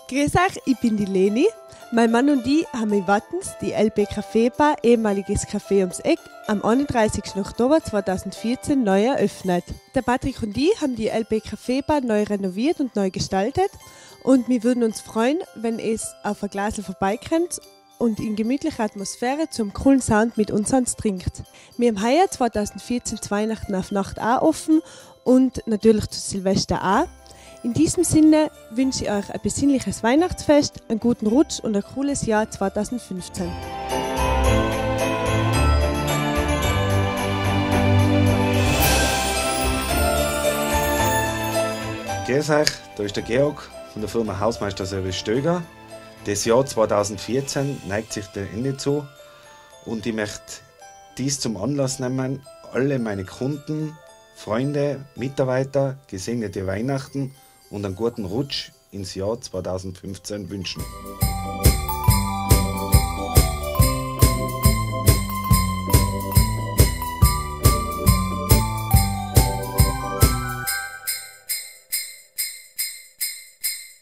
Grüß euch, ich bin die Leni. Mein Mann und ich haben in Wattens die LB Café Bar, ehemaliges Café ums Eck, am 31. Oktober 2014 neu eröffnet. Der Patrick und ich haben die LB Café Bar neu renoviert und neu gestaltet und wir würden uns freuen, wenn es auf ein Glas vorbeikommt und in gemütlicher Atmosphäre zum coolen Sound mit uns trinkt. Wir haben heuer 2014 zu Weihnachten auf Nacht auch offen und natürlich zu Silvester auch. In diesem Sinne wünsche ich euch ein besinnliches Weihnachtsfest, einen guten Rutsch und ein cooles Jahr 2015. Grüß euch, da ist der Georg von der Firma Hausmeisterservice Stöger. Das Jahr 2014 neigt sich dem Ende zu und ich möchte dies zum Anlass nehmen, alle meine Kunden, Freunde, Mitarbeiter gesegnete Weihnachten und einen guten Rutsch ins Jahr 2015 wünschen.